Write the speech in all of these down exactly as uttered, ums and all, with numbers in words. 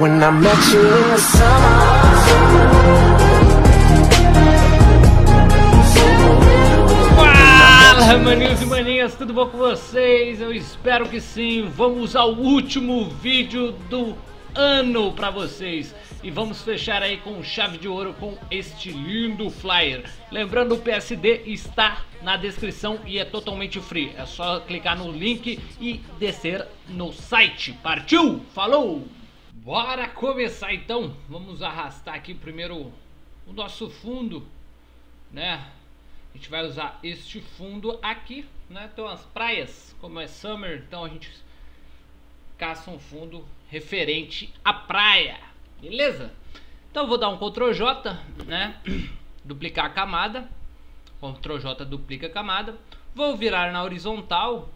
when I met you in the summer. Fala, maninhos e maninhas, tudo bom com vocês? Eu espero que sim. Vamos ao último vídeo do ano pra vocês e vamos fechar aí com chave de ouro com este lindo flyer. Lembrando, o P S D está na descrição e é totalmente free. É só clicar no link e descer no site. Partiu? Falou! Bora começar então. Vamos arrastar aqui primeiro o nosso fundo, né? A gente vai usar este fundo aqui, né? Então as praias, como é summer, então a gente caça um fundo referente à praia, beleza? Então eu vou dar um control J, né? Duplicar a camada. control J duplica a camada. Vou virar na horizontal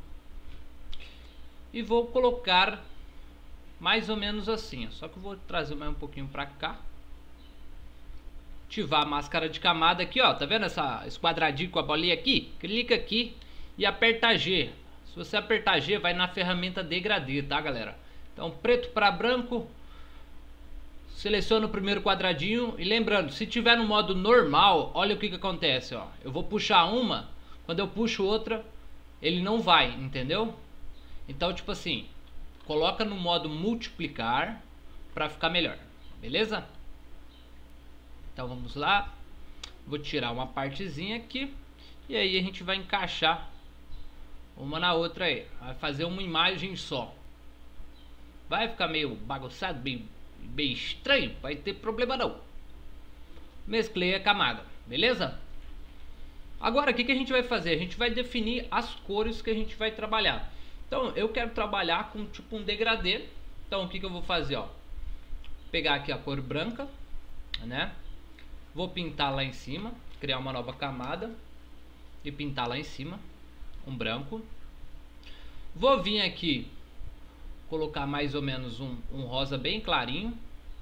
e vou colocar mais ou menos assim, ó. Só que eu vou trazer mais um pouquinho para cá. Ativar a máscara de camada aqui, ó. Tá vendo essa, esse quadradinho com a bolinha aqui? Clica aqui e aperta G. Se você apertar G, vai na ferramenta degradê, tá, galera? Então, preto para branco. Seleciona o primeiro quadradinho. E lembrando, se tiver no modo normal, olha o que que acontece, ó. Eu vou puxar uma, quando eu puxo outra, ele não vai, entendeu? Então, tipo assim, coloca no modo multiplicar para ficar melhor, beleza? Então vamos lá, vou tirar uma partezinha aqui e aí a gente vai encaixar uma na outra aí, vai fazer uma imagem só. Vai ficar meio bagunçado, bem, bem estranho, vai ter problema não. Mesclei a camada, beleza? Agora o que que a gente vai fazer? A gente vai definir as cores que a gente vai trabalhar. Então eu quero trabalhar com tipo um degradê. Então o que que eu vou fazer, ó? Pegar aqui a cor branca, né? Vou pintar lá em cima, criar uma nova camada e pintar lá em cima um branco. Vou vir aqui colocar mais ou menos um, um rosa bem clarinho,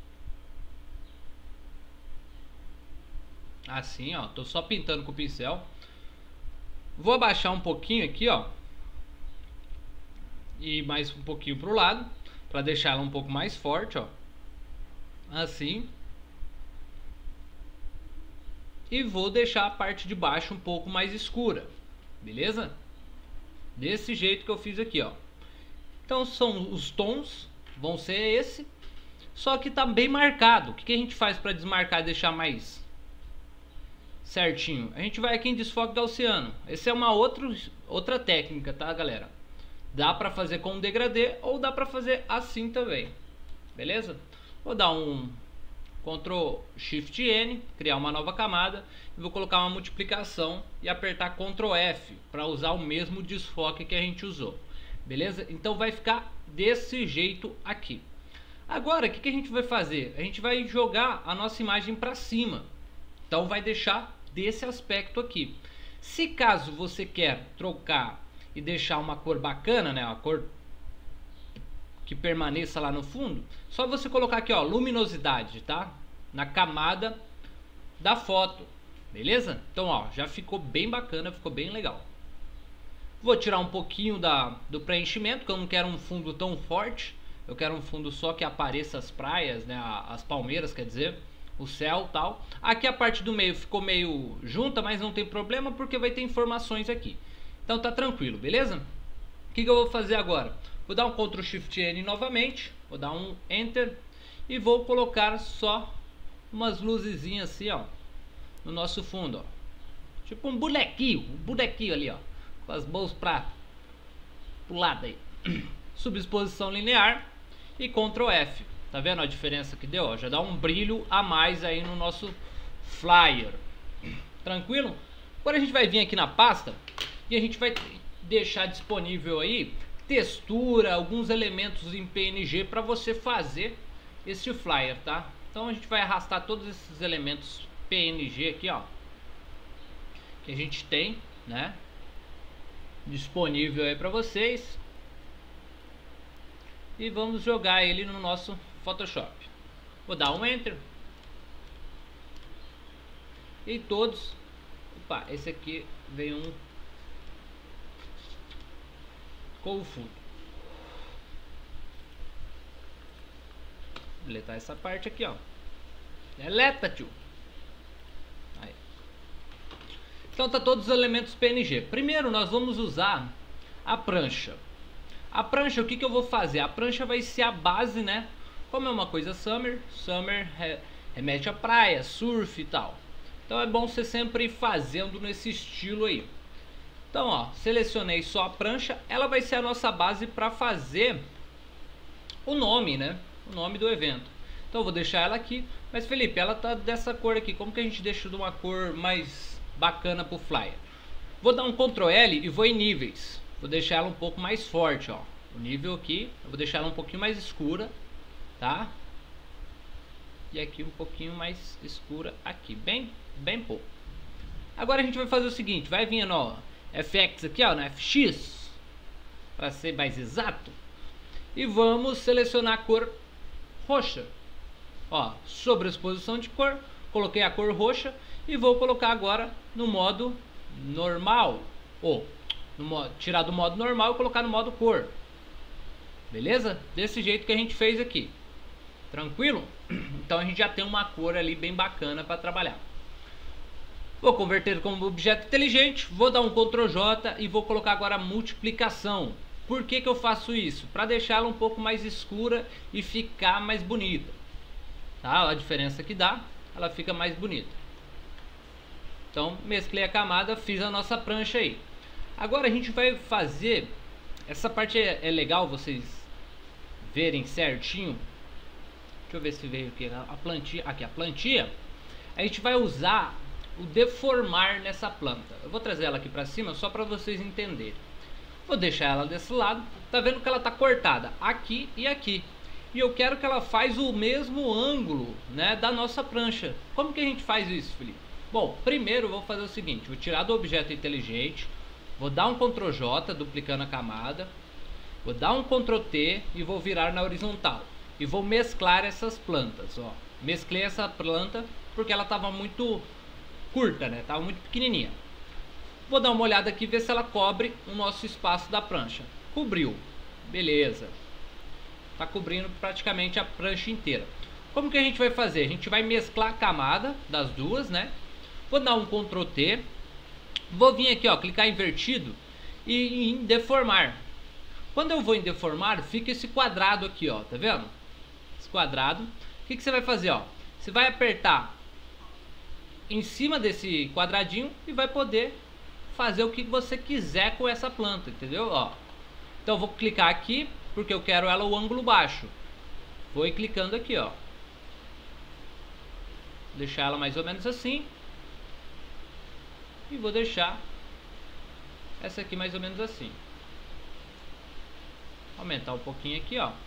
assim, ó. Tô só pintando com o pincel. Vou abaixar um pouquinho aqui, ó, e mais um pouquinho pro lado para deixar ela um pouco mais forte, ó, assim. E vou deixar a parte de baixo um pouco mais escura, beleza? Desse jeito que eu fiz aqui, ó. Então são os tons, vão ser esse, só que tá bem marcado. O que que a gente faz para desmarcar e deixar mais certinho? A gente vai aqui em desfoque gaussiano. Essa é uma outra, outra técnica, tá, galera? Dá para fazer com um degradê ou dá para fazer assim também, beleza? Vou dar um control shift N, criar uma nova camada e vou colocar uma multiplicação e apertar control F para usar o mesmo desfoque que a gente usou, beleza? Então vai ficar desse jeito aqui. Agora o que que a gente vai fazer? A gente vai jogar a nossa imagem para cima, então vai deixar desse aspecto aqui. Se caso você quer trocar e deixar uma cor bacana, né, uma cor que permaneça lá no fundo, só você colocar aqui, ó, luminosidade, tá? Na camada da foto, beleza? Então, ó, já ficou bem bacana, ficou bem legal. Vou tirar um pouquinho da, do preenchimento, que eu não quero um fundo tão forte. Eu quero um fundo só que apareça as praias, né? As palmeiras, quer dizer, o céu, tal. Aqui a parte do meio ficou meio junta, mas não tem problema porque vai ter informações aqui. Então tá tranquilo, beleza? O que que eu vou fazer agora? Vou dar um control shift N novamente, vou dar um Enter e vou colocar só umas luzezinhas assim, ó, no nosso fundo, ó. Tipo um bonequinho, um bonequinho ali, ó, com as mãos para pro lado aí. Subexposição linear e control F. Tá vendo a diferença que deu? Ó, já dá um brilho a mais aí no nosso flyer. Tranquilo? Agora a gente vai vir aqui na pasta e a gente vai deixar disponível aí textura, alguns elementos em P N G para você fazer esse flyer, tá? Então a gente vai arrastar todos esses elementos P N G aqui, ó, que a gente tem, né, disponível aí para vocês, e vamos jogar ele no nosso Photoshop. Vou dar um Enter e todos. Opa, esse aqui veio um com o fundo. deletar essa parte aqui, ó. Deleta, tio. Aí. Então tá todos os elementos P N G. Primeiro nós vamos usar a prancha. A prancha, o que que eu vou fazer? A prancha vai ser a base, né? Como é uma coisa summer, summer remete à praia, surf e tal. Então é bom você sempre ir fazendo nesse estilo aí. Então, ó, selecionei só a prancha. Ela vai ser a nossa base para fazer o nome, né? O nome do evento. Então eu vou deixar ela aqui. Mas Felipe, ela tá dessa cor aqui. Como que a gente deixa de uma cor mais bacana pro flyer? Vou dar um control L e vou em níveis. Vou deixar ela um pouco mais forte, ó. O nível aqui, eu vou deixar ela um pouquinho mais escura, tá? E aqui um pouquinho mais escura aqui, bem, bem pouco. Agora a gente vai fazer o seguinte, vai vindo, ó, F X aqui, ó, no F X, para ser mais exato. E vamos selecionar a cor roxa. Ó, sobreexposição de cor, coloquei a cor roxa e vou colocar agora no modo normal, ou no modo, tirar do modo normal e colocar no modo cor. Beleza? Desse jeito que a gente fez aqui. Tranquilo? Então a gente já tem uma cor ali bem bacana para trabalhar. Vou converter como objeto inteligente, vou dar um control J e vou colocar agora a multiplicação. Por que que eu faço isso? Para deixá-la um pouco mais escura e ficar mais bonita. Tá? A diferença que dá, ela fica mais bonita. Então mesclei a camada, fiz a nossa prancha aí. Agora a gente vai fazer, essa parte é, é legal vocês verem certinho. Deixa eu ver se veio aqui a plantinha, aqui a plantinha. A gente vai usar o deformar nessa planta. Eu vou trazer ela aqui para cima só para vocês entenderem. Vou deixar ela desse lado. Tá vendo que ela tá cortada aqui e aqui. E eu quero que ela faz o mesmo ângulo, né, da nossa prancha. Como que a gente faz isso, Felipe? Bom, primeiro eu vou fazer o seguinte, vou tirar do objeto inteligente, vou dar um control J, duplicando a camada, vou dar um control T e vou virar na horizontal. E vou mesclar essas plantas, ó. Mesclei essa planta porque ela estava muito curta, né? Tava muito pequenininha. Vou dar uma olhada aqui, ver se ela cobre o nosso espaço da prancha. Cobriu. Beleza. Tá cobrindo praticamente a prancha inteira. Como que a gente vai fazer? A gente vai mesclar a camada das duas, né? Vou dar um control T. Vou vir aqui, ó, clicar invertido e em deformar. Quando eu vou em deformar, fica esse quadrado aqui, ó, tá vendo? Esse quadrado. O que que você vai fazer, ó? Você vai apertar em cima desse quadradinho e vai poder fazer o que você quiser com essa planta, entendeu? Ó. Então eu vou clicar aqui porque eu quero ela o ângulo baixo. Vou ir clicando aqui, ó. Deixar ela mais ou menos assim. E vou deixar essa aqui mais ou menos assim. Aumentar um pouquinho aqui, ó.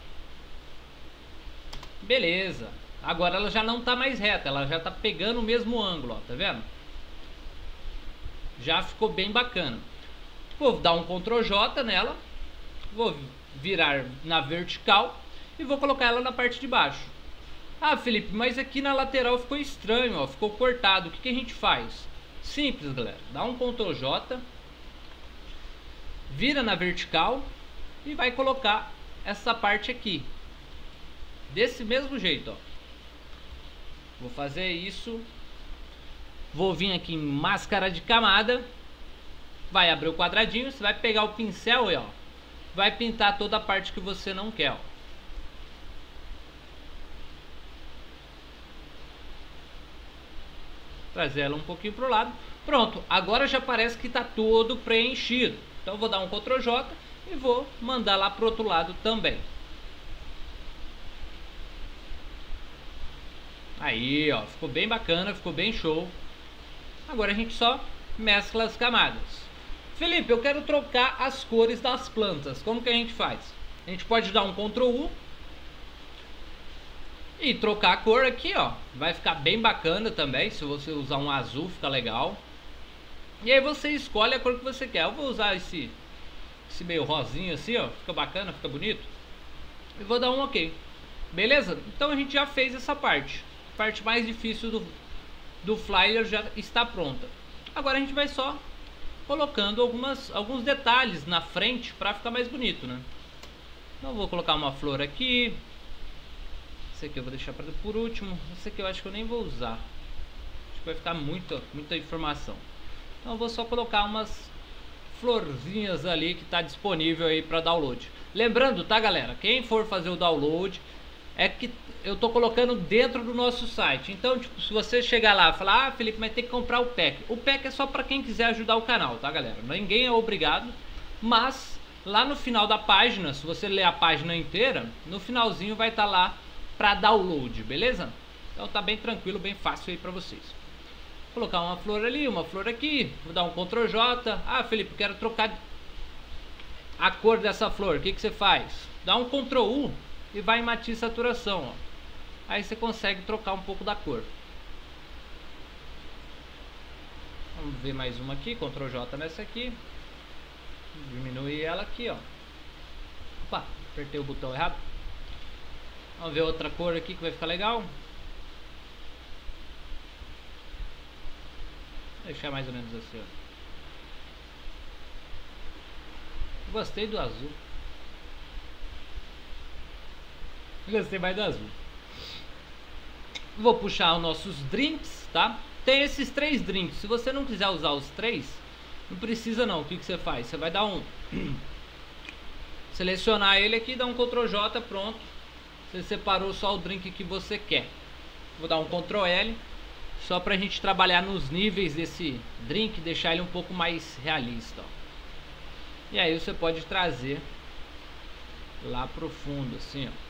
Beleza. Agora ela já não tá mais reta, ela já tá pegando o mesmo ângulo, ó, tá vendo? Já ficou bem bacana. Vou dar um control J nela. Vou virar na vertical e vou colocar ela na parte de baixo. Ah, Felipe, mas aqui na lateral ficou estranho, ó, ficou cortado. O que que a gente faz? Simples, galera. Dá um control J, vira na vertical e vai colocar essa parte aqui desse mesmo jeito, ó. Vou fazer isso. Vou vir aqui em máscara de camada. Vai abrir o quadradinho. Você vai pegar o pincel e, ó, vai pintar toda a parte que você não quer, ó. Trazer ela um pouquinho pro lado. Pronto, agora já parece que está todo preenchido. Então eu vou dar um control J e vou mandar lá pro outro lado também. Aí, ó, ficou bem bacana, ficou bem show. Agora a gente só mescla as camadas. Felipe, eu quero trocar as cores das plantas. Como que a gente faz? A gente pode dar um control U e trocar a cor aqui, ó. Vai ficar bem bacana também. Se você usar um azul, fica legal. E aí você escolhe a cor que você quer. Eu vou usar esse, esse meio rosinho assim, ó. Fica bacana, fica bonito. E vou dar um OK. Beleza? Então a gente já fez essa parte. A parte mais difícil do, do flyer já está pronta. Agora a gente vai só colocando algumas, alguns detalhes na frente para ficar mais bonito, né? Então vou colocar uma flor aqui. Esse aqui eu vou deixar para por último. Esse aqui eu acho que eu nem vou usar. Acho que vai ficar muito, muita informação. Então eu vou só colocar umas florzinhas ali que está disponível aí para download. Lembrando, tá, galera? Quem for fazer o download é que eu tô colocando dentro do nosso site. Então, tipo, se você chegar lá e falar: ah, Felipe, mas tem que comprar o pack. O pack é só para quem quiser ajudar o canal, tá, galera? Ninguém é obrigado. Mas lá no final da página, se você ler a página inteira, no finalzinho vai estar tá lá para download, beleza? Então tá bem tranquilo, bem fácil aí para vocês. Vou colocar uma flor ali, uma flor aqui. Vou dar um control J. Ah, Felipe, quero trocar a cor dessa flor. O que que você faz? Dá um control U e vai em matiz e saturação, ó. Aí você consegue trocar um pouco da cor. Vamos ver mais uma aqui, control J nessa aqui. Diminuir ela aqui, ó. Opa, apertei o botão errado. Vamos ver outra cor aqui que vai ficar legal. Vou deixar mais ou menos assim, ó. Gostei do azul. Gostei mais do azul. Vou puxar os nossos drinks, tá? Tem esses três drinks. Se você não quiser usar os três, não precisa não. O que que você faz? Você vai dar um... selecionar ele aqui, dar um control J, pronto. Você separou só o drink que você quer. Vou dar um control L, só pra gente trabalhar nos níveis desse drink, deixar ele um pouco mais realista, ó. E aí você pode trazer lá pro fundo, assim, ó.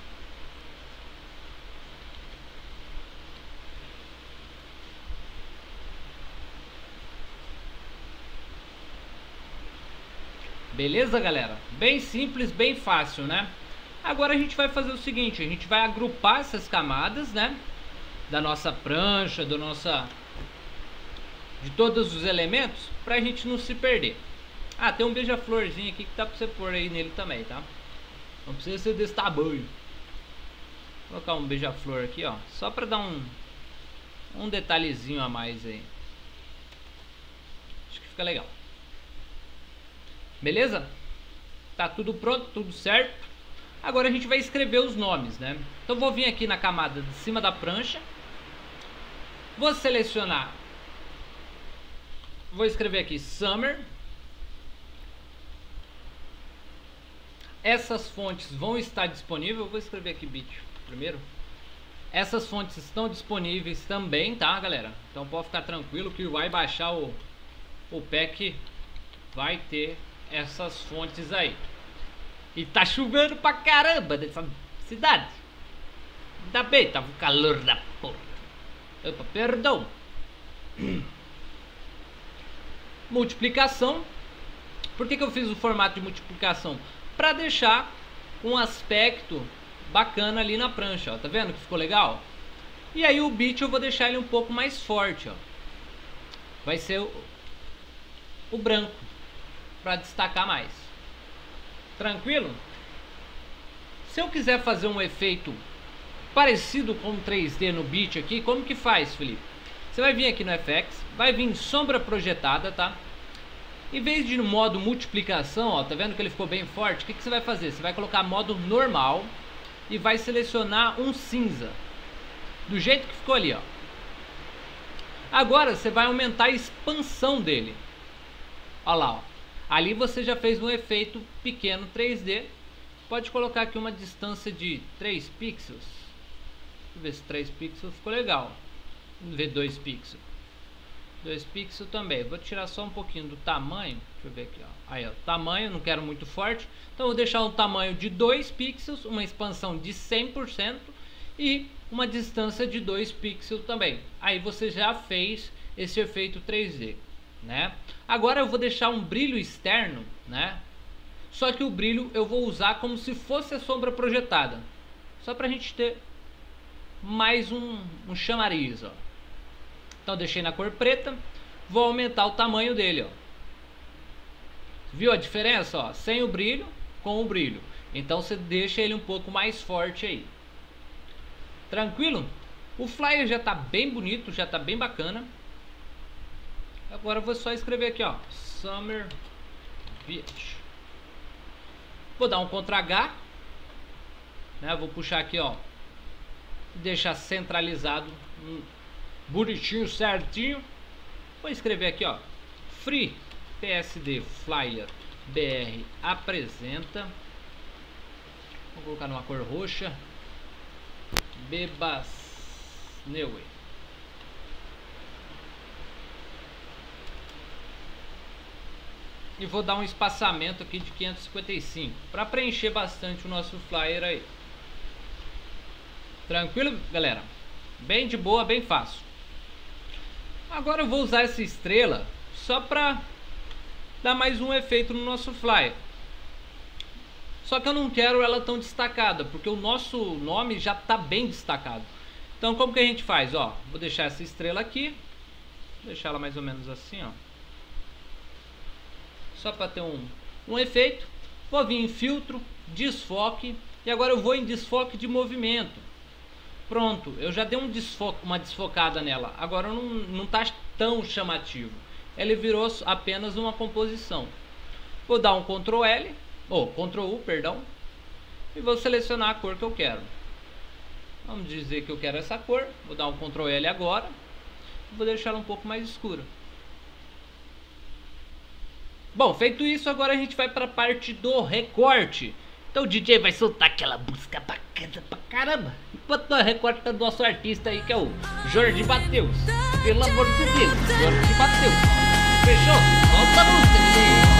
Beleza, galera? Bem simples, bem fácil, né? Agora a gente vai fazer o seguinte, a gente vai agrupar essas camadas, né? Da nossa prancha, do nossa... de todos os elementos, pra gente não se perder. Ah, tem um beija-florzinho aqui que dá pra você pôr aí nele também, tá? Não precisa ser desse tamanho. Vou colocar um beija-flor aqui, ó. Só pra dar um... um detalhezinho a mais aí. Acho que fica legal. Beleza? Tá tudo pronto, tudo certo. Agora a gente vai escrever os nomes, né? Então vou vir aqui na camada de cima da prancha. Vou selecionar. Vou escrever aqui Summer. Essas fontes vão estar disponíveis. Eu vou escrever aqui Beach primeiro. Essas fontes estão disponíveis também, tá, galera? Então pode ficar tranquilo que vai baixar o, o pack. Vai ter essas fontes aí. E tá chovendo pra caramba nessa cidade. Ainda bem, tava o calor da porra. Opa, perdão. Multiplicação. Por que que eu fiz o formato de multiplicação? Pra deixar um aspecto bacana ali na prancha, ó. Tá vendo que ficou legal? E aí o beat eu vou deixar ele um pouco mais forte, ó. Vai ser o, o branco, para destacar mais. Tranquilo? Se eu quiser fazer um efeito parecido com três D no beat aqui, como que faz, Felipe? Você vai vir aqui no F X, vai vir em sombra projetada, tá? Em vez de no modo multiplicação, ó, tá vendo que ele ficou bem forte? O que que você vai fazer? Você vai colocar modo normal e vai selecionar um cinza, do jeito que ficou ali, ó. Agora você vai aumentar a expansão dele. Olha lá, ó. Ali você já fez um efeito pequeno três D. Pode colocar aqui uma distância de três pixels. Deixa eu ver se três pixels ficou legal. Vamos ver dois pixels. dois pixels também. Vou tirar só um pouquinho do tamanho. Deixa eu ver aqui, ó. Aí, ó, tamanho, não quero muito forte. Então vou deixar um tamanho de dois pixels, uma expansão de cem por cento e uma distância de dois pixels também. Aí você já fez esse efeito três D, né? Agora eu vou deixar um brilho externo, né? Só que o brilho eu vou usar como se fosse a sombra projetada, só pra gente ter mais um, um chamariz, ó. Então deixei na cor preta. Vou aumentar o tamanho dele, ó. Viu a diferença, ó? Sem o brilho, com o brilho. Então você deixa ele um pouco mais forte aí. Tranquilo? O flyer já tá bem bonito, já tá bem bacana. Agora eu vou só escrever aqui, ó, Summer Beach. Vou dar um contra H, né? Vou puxar aqui, ó, deixar centralizado, um bonitinho, certinho. Vou escrever aqui, ó, Free P S D Flyer B R apresenta. Vou colocar numa cor roxa. Bebas Neue. E vou dar um espaçamento aqui de quinhentos e cinquenta e cinco para preencher bastante o nosso flyer aí. Tranquilo, galera? Bem de boa, bem fácil. Agora eu vou usar essa estrela só para dar mais um efeito no nosso flyer. Só que eu não quero ela tão destacada, porque o nosso nome já está bem destacado. Então como que a gente faz? Ó, vou deixar essa estrela aqui, vou deixar ela mais ou menos assim, ó, só para ter um, um efeito. Vou vir em filtro, desfoque, e agora eu vou em desfoque de movimento. Pronto, eu já dei um desfoque, uma desfocada nela. Agora não, não tá tão chamativo. Ele virou apenas uma composição. Vou dar um control L, ou control U, perdão, e vou selecionar a cor que eu quero. Vamos dizer que eu quero essa cor. Vou dar um control L agora. Vou deixar ela um pouco mais escura. Bom, feito isso, agora a gente vai para a parte do recorte. Então o D J vai soltar aquela música bacana pra caramba, enquanto nós recorta do nosso artista aí, que é o Jorge Mateus. Pelo amor de Deus, Jorge Mateus. Fechou? Solta a música, D J.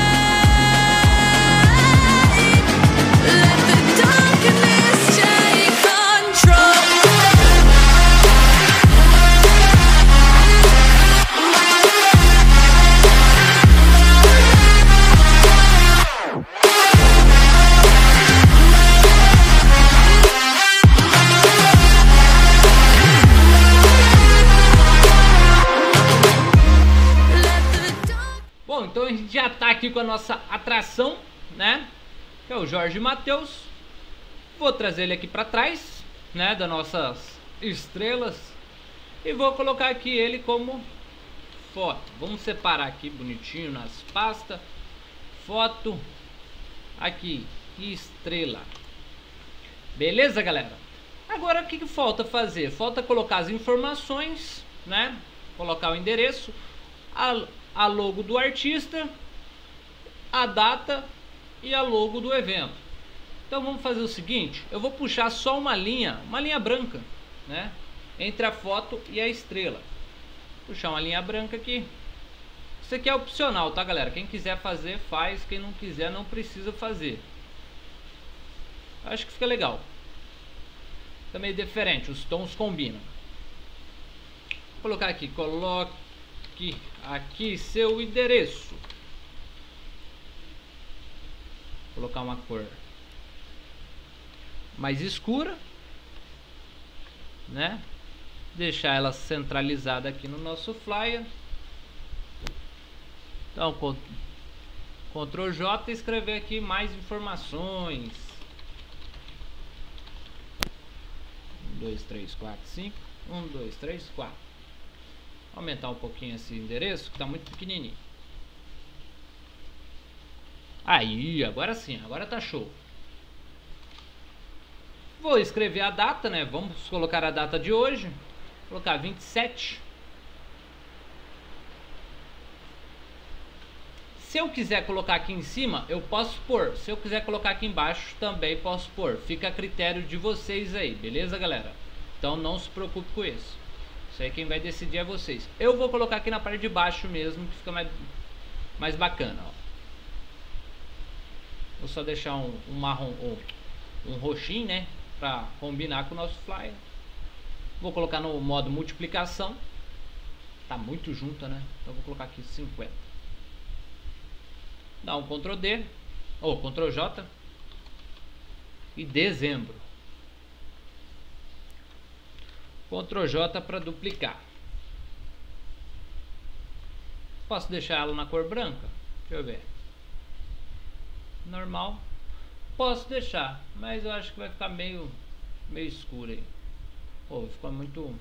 Então a gente já tá aqui com a nossa atração, né? Que é o Jorge Mateus. Vou trazer ele aqui para trás, né? Das nossas estrelas. E vou colocar aqui ele como foto. Vamos separar aqui bonitinho nas pastas. Foto. Aqui, estrela. Beleza, galera? Agora o que, que falta fazer? Falta colocar as informações, né? Colocar o endereço. A... a logo do artista, a data e a logo do evento. Então vamos fazer o seguinte, eu vou puxar só uma linha, uma linha branca, né, entre a foto e a estrela. Puxar uma linha branca aqui. Isso aqui é opcional, tá, galera? Quem quiser fazer, faz. Quem não quiser, não precisa fazer. Acho que fica legal. Fica meio diferente, os tons combinam. Vou colocar aqui, coloque Aqui, aqui seu endereço. Vou colocar uma cor mais escura, né? Deixar ela centralizada aqui no nosso flyer. Então, control J e escrever aqui mais informações. um, dois, três, quatro, cinco. um, dois, três, quatro. Aumentar um pouquinho esse endereço, que tá muito pequenininho. Aí, agora sim, agora tá show. Vou escrever a data, né? Vamos colocar a data de hoje. Vou colocar vinte e sete. Se eu quiser colocar aqui em cima, eu posso pôr. Se eu quiser colocar aqui embaixo, também posso pôr. Fica a critério de vocês aí, beleza, galera? Então não se preocupe com isso. Isso aí quem vai decidir é vocês. Eu vou colocar aqui na parte de baixo mesmo, que fica mais, mais bacana, ó. Vou só deixar um, um marrom, um, um roxinho, né? Pra combinar com o nosso flyer. Vou colocar no modo multiplicação. Tá muito junto, né? Então vou colocar aqui cinquenta. Dá um control D. Ou control J. E dezembro. control J para duplicar. Posso deixar ela na cor branca? Deixa eu ver. Normal. Posso deixar, mas eu acho que vai ficar meio meio escuro aí. Pô, ficou muito...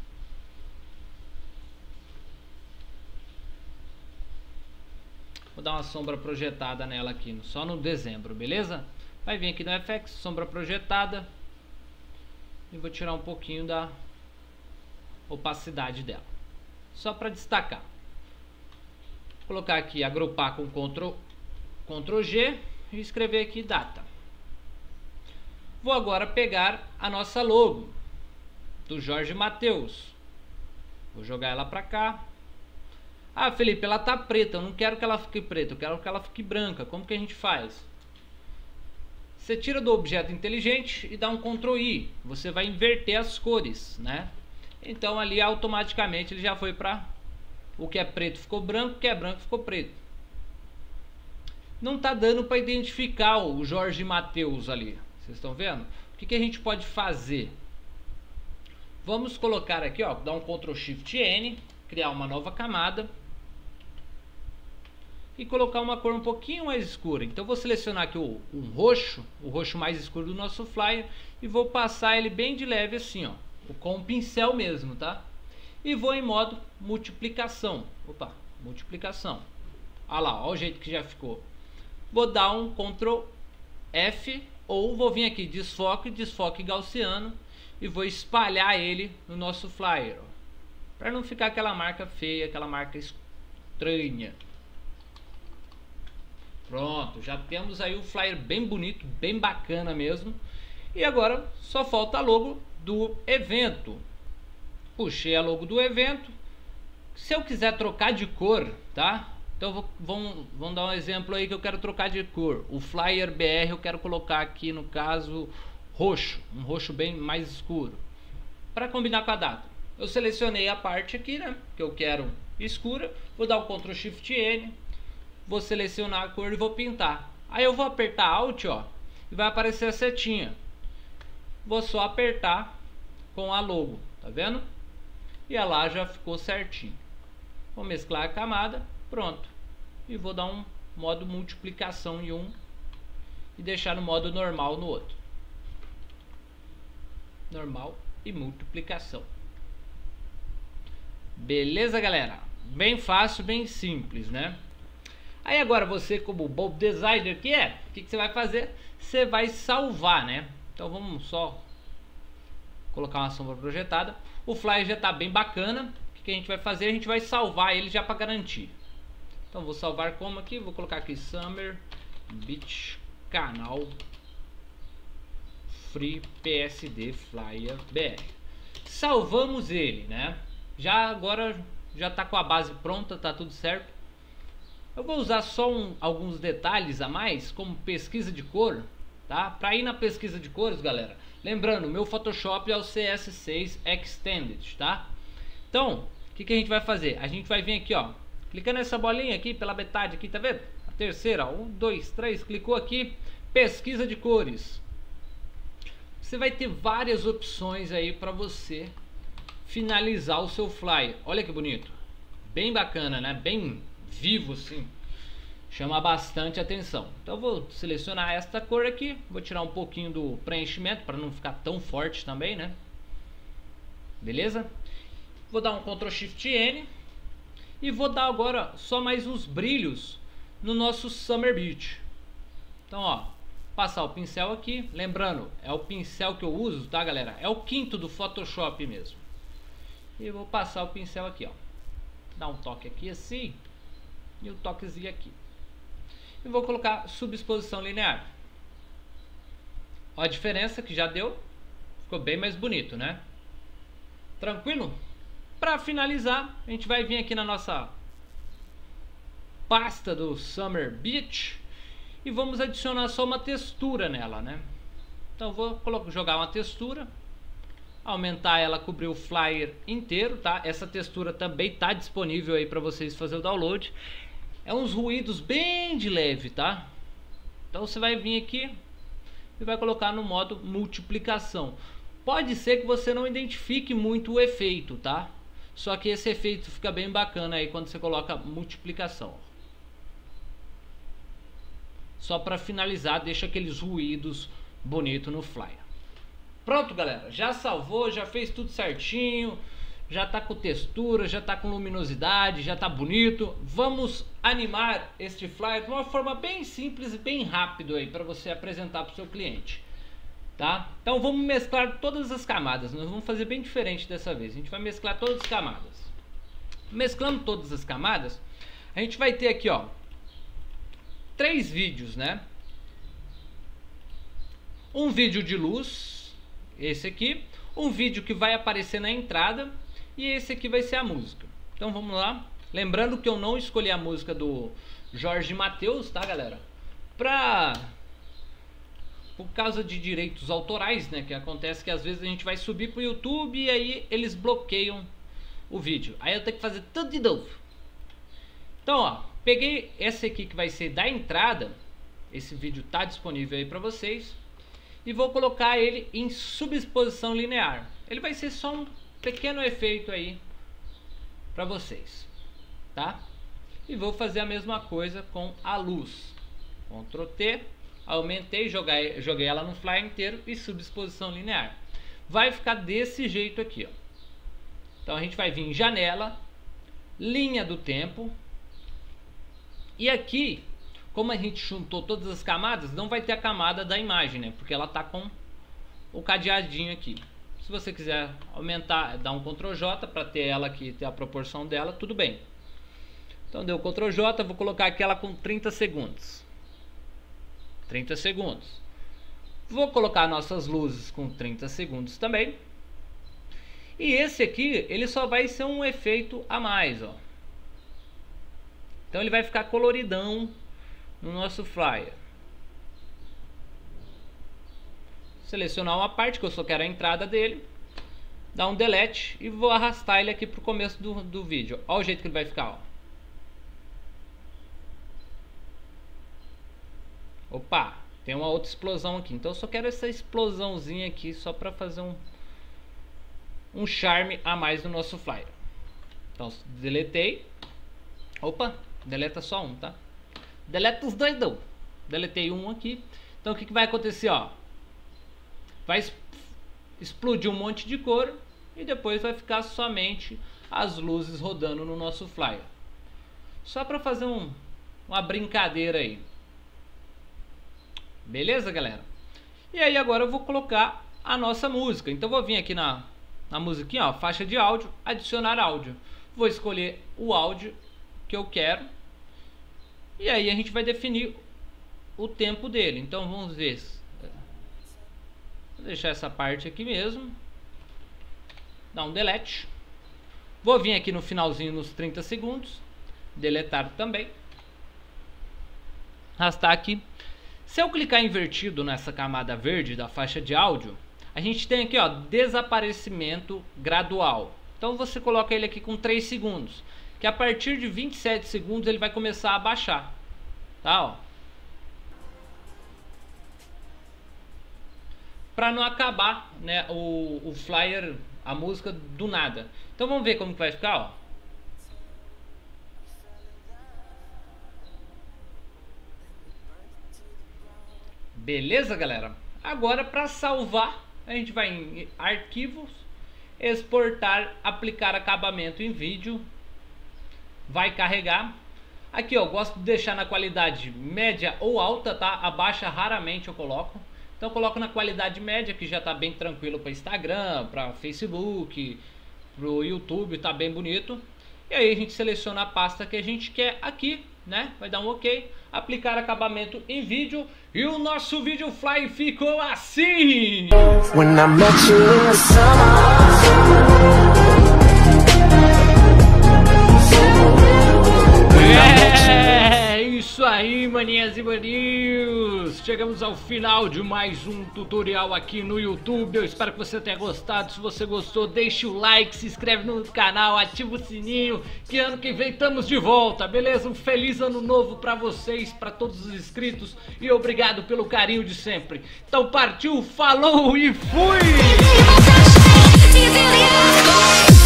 Vou dar uma sombra projetada nela aqui, só no dezembro, beleza? Vai vir aqui no F X, sombra projetada. e vou tirar um pouquinho da opacidade dela, só para destacar. Vou colocar aqui, agrupar com Ctrl, Ctrl G e escrever aqui data. Vou agora pegar a nossa logo do Jorge Mateus. Vou jogar ela para cá. Ah, Felipe, ela tá preta, eu não quero que ela fique preta, eu quero que ela fique branca. Como que a gente faz? Você tira do objeto inteligente e dá um Ctrl I. Você vai inverter as cores, né? Então ali automaticamente ele já foi para o que é preto ficou branco, o que é branco ficou preto. Não tá dando para identificar o Jorge Mateus ali. Vocês estão vendo? O que, que a gente pode fazer? Vamos colocar aqui, ó, dar um Ctrl Shift N, criar uma nova camada e colocar uma cor um pouquinho mais escura. Então vou selecionar aqui o um roxo, o roxo mais escuro do nosso flyer, e vou passar ele bem de leve assim, ó, com o pincel mesmo, tá? E vou em modo multiplicação. Opa, multiplicação. Olha lá, olha o jeito que já ficou. Vou dar um Ctrl F, ou vou vir aqui desfoque, desfoque gaussiano, e vou espalhar ele no nosso flyer, para não ficar aquela marca feia, aquela marca estranha. Pronto, já temos aí o flyer bem bonito, bem bacana mesmo. E agora só falta a logo do evento. Puxei a logo do evento. Se eu quiser trocar de cor, tá? Então vou, vamos, vamos dar um exemplo aí que eu quero trocar de cor. O flyer B R eu quero colocar aqui, no caso, roxo, um roxo bem mais escuro, para combinar com a data. Eu selecionei a parte aqui, né, que eu quero escura. Vou dar o Ctrl Shift N, vou selecionar a cor e vou pintar. Aí eu vou apertar Alt, ó, e vai aparecer a setinha. Vou só apertar com a logo, tá vendo? E a lá já ficou certinho. Vou mesclar a camada, pronto. E vou dar um modo multiplicação em um e deixar no modo normal no outro. Normal e multiplicação. Beleza, galera? Bem fácil, bem simples, né? Aí agora você, como bom designer que é, o que, que você vai fazer? Você vai salvar, né? Então vamos só colocar uma sombra projetada. O flyer já está bem bacana. O que, que a gente vai fazer? A gente vai salvar ele já para garantir. Então vou salvar como aqui? Vou colocar aqui Summer Beach Canal Free P S D Flyer B R. Salvamos ele, né? Já agora já tá com a base pronta, tá tudo certo. Eu vou usar só um, alguns detalhes a mais, como pesquisa de cor, tá? Para ir na pesquisa de cores, galera. Lembrando, meu Photoshop é o C S seis Extended, tá? Então, o que, que a gente vai fazer? A gente vai vir aqui, ó, clicando nessa bolinha aqui pela metade aqui, tá vendo? A terceira, ó, um, dois, três, clicou aqui, pesquisa de cores. Você vai ter várias opções aí para você finalizar o seu flyer. Olha que bonito, bem bacana, né? Bem vivo assim, chama bastante atenção. Então eu vou selecionar esta cor aqui, vou tirar um pouquinho do preenchimento para não ficar tão forte também, né? Beleza? Vou dar um Ctrl Shift N e vou dar agora só mais uns brilhos no nosso Summer Beach. Então, ó, passar o pincel aqui, lembrando, é o pincel que eu uso, tá, galera? É o quinto do Photoshop mesmo. E vou passar o pincel aqui, ó, dar um toque aqui assim e um toquezinho aqui. E vou colocar subexposição linear. Ó a diferença que já deu, ficou bem mais bonito, né? Tranquilo? Para finalizar, a gente vai vir aqui na nossa pasta do Summer Beach e vamos adicionar só uma textura nela, né? Então vou jogar uma textura, aumentar ela, cobrir o flyer inteiro, tá? Essa textura também tá disponível aí para vocês fazer o download. É uns ruídos bem de leve, tá? Então você vai vir aqui e vai colocar no modo multiplicação. Pode ser que você não identifique muito o efeito, tá? Só que esse efeito fica bem bacana aí quando você coloca multiplicação. Só para finalizar, deixa aqueles ruídos bonitos no flyer. Pronto, galera, já salvou, já fez tudo certinho, já tá com textura, já tá com luminosidade, já tá bonito. Vamos animar este flyer de uma forma bem simples e bem rápido aí para você apresentar para o seu cliente. tá? Então vamos mesclar todas as camadas. Nós vamos fazer bem diferente dessa vez. A gente vai mesclar todas as camadas. Mesclando todas as camadas, a gente vai ter aqui, ó, três vídeos, né? Um vídeo de luz, esse aqui, um vídeo que vai aparecer na entrada e esse aqui vai ser a música. Então vamos lá. Lembrando que eu não escolhi a música do Jorge Mateus, tá, galera? Pra... Por causa de direitos autorais, né? Que acontece que às vezes a gente vai subir pro YouTube e aí eles bloqueiam o vídeo. Aí eu tenho que fazer tudo de novo. Então, ó, peguei esse aqui que vai ser da entrada. Esse vídeo tá disponível aí pra vocês. E vou colocar ele em subexposição linear. Ele vai ser só um pequeno efeito aí pra vocês, tá? E vou fazer a mesma coisa com a luz. Ctrl T, aumentei, joguei, joguei ela no flyer inteiro e subexposição linear. Vai ficar desse jeito aqui, ó. Então a gente vai vir em janela, linha do tempo. E aqui, como a gente juntou todas as camadas, não vai ter a camada da imagem, né? Porque ela tá com o cadeadinho aqui. Se você quiser aumentar, dar um Ctrl J para ter ela aqui, ter a proporção dela, tudo bem. Então deu Ctrl J, vou colocar aqui ela com trinta segundos. trinta segundos. Vou colocar nossas luzes com trinta segundos também. E esse aqui, ele só vai ser um efeito a mais, ó. Então ele vai ficar coloridão no nosso flyer. Selecionar uma parte que eu só quero a entrada dele. Dar um delete e vou arrastar ele aqui pro começo do, do vídeo. Olha o jeito que ele vai ficar, ó. Opa, tem uma outra explosão aqui. Então eu só quero essa explosãozinha aqui só para fazer um um charme a mais no nosso flyer. Então deletei. Opa, deleta só um, tá? Deleta os dois não. Deletei um aqui. Então o que, que vai acontecer, ó? Vai explodir um monte de cor e depois vai ficar somente as luzes rodando no nosso flyer. Só para fazer um, uma brincadeira aí. Beleza, galera? E aí agora eu vou colocar a nossa música. Então vou vir aqui na, na musiquinha, ó, faixa de áudio, adicionar áudio. Vou escolher o áudio que eu quero. E aí a gente vai definir o tempo dele. Então vamos ver. Vou deixar essa parte aqui mesmo. Dar um delete. Vou vir aqui no finalzinho nos trinta segundos. Deletar também. Arrastar aqui. Se eu clicar invertido nessa camada verde da faixa de áudio, a gente tem aqui, ó, desaparecimento gradual. Então você coloca ele aqui com três segundos, que a partir de vinte e sete segundos ele vai começar a baixar, tá, ó. Para não acabar, né, o, o flyer, a música do nada. Então vamos ver como que vai ficar, ó. Beleza, galera? Agora, para salvar, a gente vai em arquivos, exportar, aplicar acabamento em vídeo. Vai carregar. Aqui, ó, gosto de deixar na qualidade média ou alta, tá? A baixa raramente eu coloco. Então eu coloco na qualidade média, que já tá bem tranquilo para Instagram, para Facebook, pro YouTube, tá bem bonito. E aí a gente seleciona a pasta que a gente quer aqui, né? Vai dar um OK, aplicar acabamento em vídeo e o nosso vídeo fly ficou assim. When I met you in the summer. É isso aí, maninhas e maninhos. Chegamos ao final de mais um tutorial aqui no YouTube. Eu espero que você tenha gostado. Se você gostou, deixe o like, se inscreve no canal, ativa o sininho, que ano que vem estamos de volta, beleza? Um feliz ano novo pra vocês, pra todos os inscritos, e obrigado pelo carinho de sempre. Então partiu, falou e fui!